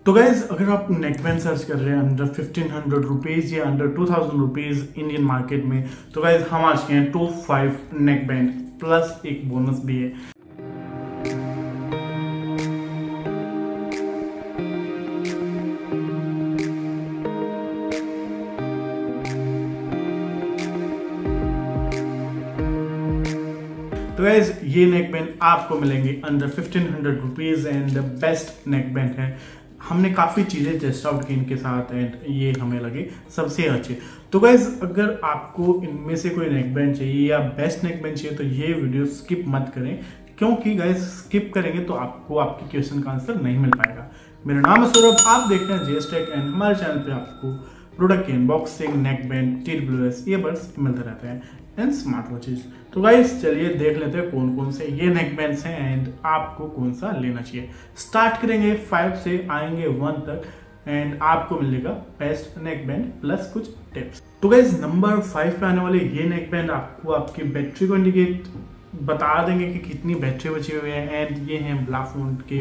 तो गाइज अगर आप नेक बैंड सर्च कर रहे हैं अंडर 1500 रुपीज़ या अंडर 2000 रुपीज़ इंडियन मार्केट में, तो गाइज हम आज के हैं टॉप 5 नेक बैंड प्लस एक बोनस भी है। तो गाइज ये नेक बैंड आपको मिलेंगे under 1500 rupees and best neck band है। हमने काफ़ी चीज़ें टेस्ट आउट की इनके साथ एंड ये हमें लगे सबसे अच्छे। तो गाइज अगर आपको इनमें से कोई नेक बैंड चाहिए या बेस्ट नेक बैंड चाहिए तो ये वीडियो स्किप मत करें, क्योंकि गाइज स्किप करेंगे तो आपको आपके क्वेश्चन का आंसर नहीं मिल पाएगा। मेरा नाम है सौरभ, आप देख रहे हैं जेएस टेक एंड हमारे चैनल पे आपको प्रोडक्ट की unboxing, neck band, TWS, earbuds मिलते रहते हैं एंड स्मार्ट वॉचेज। तो गाइस चलिए देख लेते हैं कौन कौन से ये नेक बैंड्स हैं एंड आपको कौन सा लेना चाहिए। स्टार्ट करेंगे 5 से आएंगे 1 तक एंड आपको मिलेगा बेस्ट नेक बैंड प्लस कुछ टिप्स। तो गाइस नंबर 5 पे आने वाले ये नेक बैंड आपको आपकी बैटरी को इंडिकेट बता देंगे कि कितनी बैटरी बची हुई है एंड ये हैं ब्लाफोन के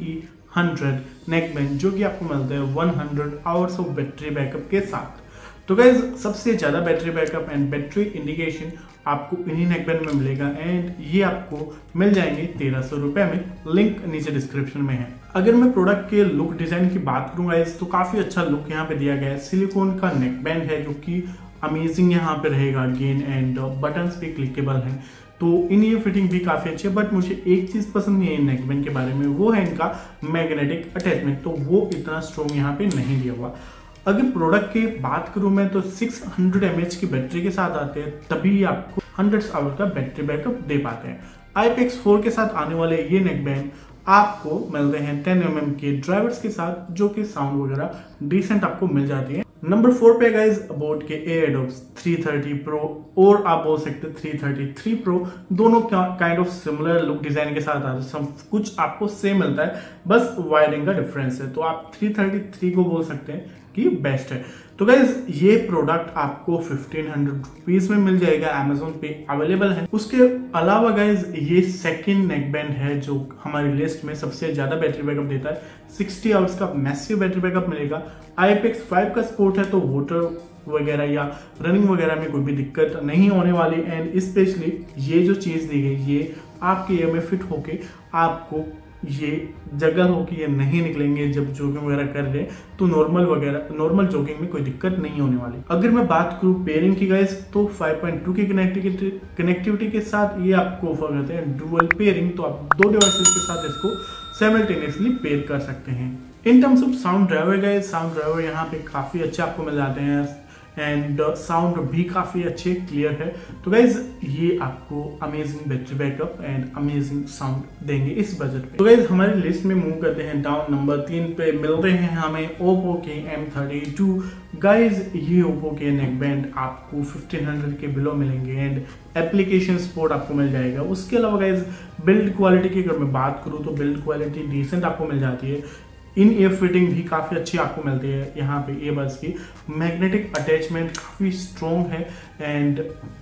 BE100 नेक बैंड, जो कि आपको मिलते हैं 100 आवर्स ऑफ बैटरी बैकअप के साथ। तो गाइज सबसे ज़्यादा battery backup and battery indication आपको इन्हीं नेक बैंड में मिलेगा एंड ये आपको मिल जाएंगे 1300 रुपये में। लिंक नीचे डिस्क्रिप्शन में है। अगर मैं प्रोडक्ट के लुक डिज़ाइन की बात करूँ गाइज तो काफ़ी अच्छा लुक यहाँ पे दिया गया है। सिलिकॉन का नेक बैंड है जो कि अमेजिंग यहाँ पे रहेगा अगेन एंड बटन्स भी क्लिकेबल हैं, तो इन ये फिटिंग भी काफ़ी अच्छी है। बट मुझे एक चीज़ पसंद नहीं है नेक बैंड के बारे में, वो है इनका मैग्नेटिक अटैचमेंट, तो वो इतना स्ट्रॉन्ग यहाँ पे नहीं दिया हुआ। अगर प्रोडक्ट की बात करूं मैं तो 600 mAh की बैटरी के साथ आते हैं, तभी आपको 100 आवर का बैटरी बैकअप दे पाते हैं। IPX4 के साथ आने वाले ये नेक बैंड आपको मिलते हैं 10 mm के ड्राइवर्स के साथ, जो कि साउंड वगैरह डिसेंट आपको मिल जाती है। नंबर 4 पे गाइज अबाउट के AirDots 330 Pro और आप बोल सकते हैं 333 Pro, दोनों kind of similar look design के साथ आते हैं। सब कुछ आपको सेम मिलता है, बस वायरिंग का डिफरेंस है। तो आप 333 को बोल सकते हैं कि बेस्ट है। तो गाइज ये प्रोडक्ट आपको 1500 रुपीज में मिल जाएगा, अमेजोन पे अवेलेबल है। उसके अलावा गाइज ये सेकंड नेक बैंड है जो हमारी लिस्ट में सबसे ज्यादा बैटरी बैकअप देता है। 60 आवर्स का मैसिव बैटरी बैकअप मिलेगा। IPX5 का सपोर्ट है, तो वाटर वगैरह या रनिंग वगैरह में कोई भी दिक्कत नहीं होने वाली एंड स्पेशली ये जो चीज दी गई ये आपके ईयर में फिट होके आपको ये जगह हो कि ये नहीं निकलेंगे जब जॉगिंग वगैरह कर रहे हैं, तो नॉर्मल जॉगिंग में कोई दिक्कत नहीं होने वाली। अगर मैं बात करूँ पेयरिंग की गाइस तो 5.2 की कनेक्टिविटी के साथ ये आपको ऑफर करते हैं डुअल पेयरिंग, तो आप 2 डिवाइसेस के साथ इसको साइमल्टेनियसली पेयर कर सकते हैं। In terms of sound driver guys, sound driver यहाँ पे काफी अच्छे आपको मिल जाते हैं एंड साउंड भी काफी अच्छे क्लियर है। तो गाइज ये आपको amazing battery backup and amazing sound देंगे इस बजट पे। तो गाइज हमारी लिस्ट में मूव करते हैं डाउन। नंबर 3 पे मिलते हैं हमें Oppo के M32। गाइज ये Oppo के नेक बैंड आपको 1500 के बिलो मिलेंगे एंड एप्लीकेशन सपोर्ट आपको मिल जाएगा। उसके अलावा गाइज बिल्ड क्वालिटी की अगर मैं बात करूँ तो बिल्ड क्वालिटी डिसेंट आपको मिल जाती है। इन ईयर फिटिंग भी काफ़ी अच्छी आपको मिलती है यहाँ पे ईयरबड्स की। मैग्नेटिक अटैचमेंट काफ़ी स्ट्रॉन्ग है एंड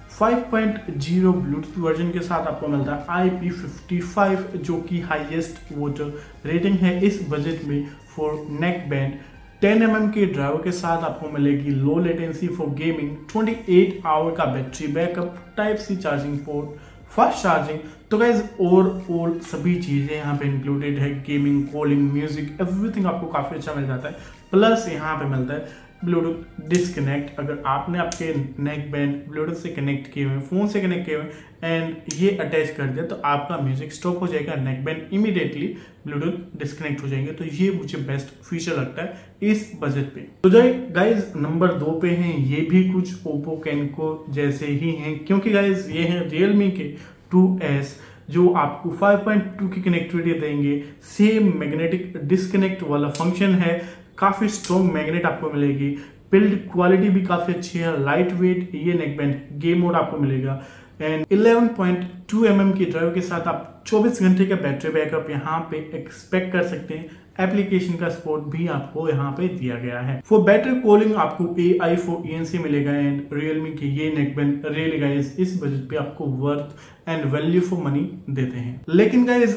5.0 ब्लूटूथ वर्जन के साथ आपको मिलता है IP55, जो कि हाईएस्ट वाटर रेटिंग है इस बजट में फॉर नेक बैंड। 10 mm के ड्राइवर के साथ आपको मिलेगी low latency for gaming, 28 hour का battery backup, Type-C charging port, fast charging. तो गाइज ओवरऑल सभी चीजें यहाँ पे इंक्लूडेड है, गेमिंग, कॉलिंग, म्यूजिक, एवरीथिंग आपको काफी अच्छा मिल जाता है। प्लस यहाँ पे मिलता है ब्लूटूथ डिस्कनेक्ट। अगर आपने आपके नेक बैंड ब्लूटूथ से कनेक्ट किए हुए, फोन से कनेक्ट किए हुए एंड ये अटैच कर दिया, तो आपका म्यूजिक स्टॉप हो जाएगा, neck band immediately Bluetooth disconnect हो जाएंगे। तो ये मुझे बेस्ट फीचर लगता है इस बजट पे। तो जो गाइज नंबर 2 पे हैं, ये भी कुछ Oppo Kenko जैसे ही हैं, क्योंकि गाइज ये हैं Realme के 2S, जो आपको 5.2 की कनेक्टिविटी देंगे। सेम मैग्नेटिक डिस्कनेक्ट वाला फंक्शन है, काफी स्ट्रॉन्ग मैग्नेट आपको मिलेगी। बिल्ड क्वालिटी भी काफी अच्छी है, लाइट वेट ये नेक बैंड, गेम मोड आपको मिलेगा एंड 11.2 mm की ड्राइव के साथ आप 24 घंटे का बैटरी बैकअप यहाँ पे एक्सपेक्ट कर सकते हैं। एप्लीकेशन का सपोर्ट भी आपको यहाँ पे दिया गया है। फॉर बेटर कॉलिंग आपको AI for ENC मिलेगा एंड Realme की ये नेक बैंड रियली गाइस इस बजट पे आपको worth and value for money देते हैं। लेकिन गाइस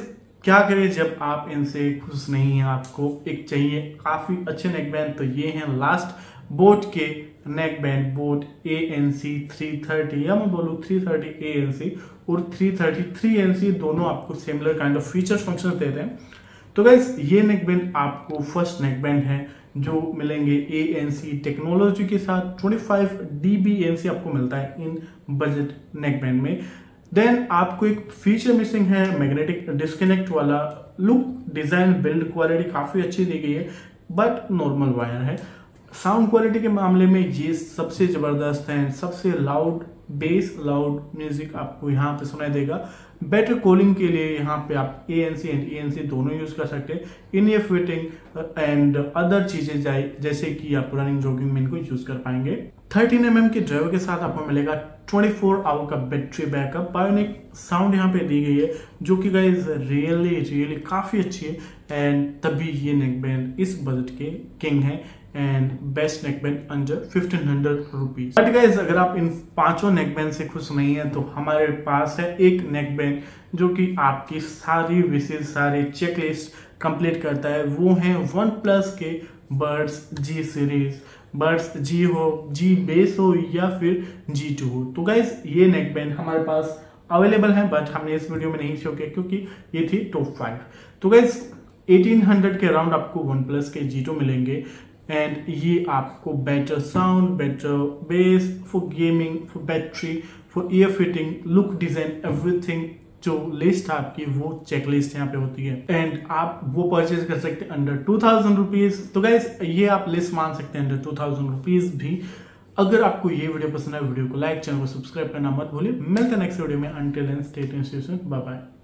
क्या करें जब आप इनसे खुश नहीं हैं, आपको एक चाहिए काफी अच्छे नेकबैंड, तो ये हैं लास्ट बोट के नेकबैंड, बोट ANC 330 या मैं बोलूँ 330 ANC और 330 3NC, दोनों आपको similar kind of features functions देते हैं। तो गाइस ये नेकबैंड आपको फर्स्ट नेकबैंड है जो मिलेंगे ANC टेक्नोलॉजी के साथ। 25 dB ANC आपको मिलता है इन बजट नेकबैंड में। देन आपको एक फीचर मिसिंग है, मैग्नेटिक डिस्कनेक्ट वाला। लुक, डिजाइन, बिल्ड क्वालिटी काफी अच्छी दी गई है, बट नॉर्मल वायर है। साउंड क्वालिटी के मामले में ये सबसे जबरदस्त है, सबसे लाउड बेस, लाउड म्यूजिक आपको यहाँ पे सुनाई देगा। बेटर कॉलिंग के लिए यहाँ पे आप ANC एंड ANC दोनों यूज कर सकते हैं। In ear fitting and other चीजें जैसे कि आप रनिंग जॉगिंग में इनको यूज कर पाएंगे। 13 mm के ड्राइवर के साथ आपको मिलेगा 24 आवर का बैटरी बैकअप। बायोनिक साउंड यहाँ पे दी गई है जो कि गाइस रियली काफी अच्छी है, एंड तभी ये नेकबैंड इस बजट के किंग है and best neckband under 1500 rupees. But guys अगर आप इन पांचों नेकबैंड से खुश नहीं है तो हमारे पास है एक नेकबैंड जो कि आपकी सारी विशेष, सारे चेकलिस्ट कंप्लीट करता है। वो है OnePlus के buds G series. Buds G हो, G बेस हो या फिर G2 हो। तो गाइज ये नेकबैंड हमारे पास अवेलेबल है, बट हमने इस वीडियो में नहीं शो किया क्योंकि ये थी टॉप 5। तो गाइज 1800 के अराउंड आपको OnePlus के G2 मिलेंगे, एंड ये आपको better sound, better bass, for gaming, for battery, for ear fitting, look, design, everything. जो लिस्ट आपकी वो चेकलिस्ट यहाँ पे होती है, एंड आप वो परचेज कर सकते हैं अंडर 2000 रुपीज। तो गाइज ये आप लिस्ट मान सकते हैं अंडर 2000 रुपीज भी। अगर आपको ये वीडियो पसंद है, वीडियो को लाइक, चैनल को सब्सक्राइब करना मत भूलिए। मिलते हैं नेक्स्ट वीडियो में। Until then stay tuned, bye bye.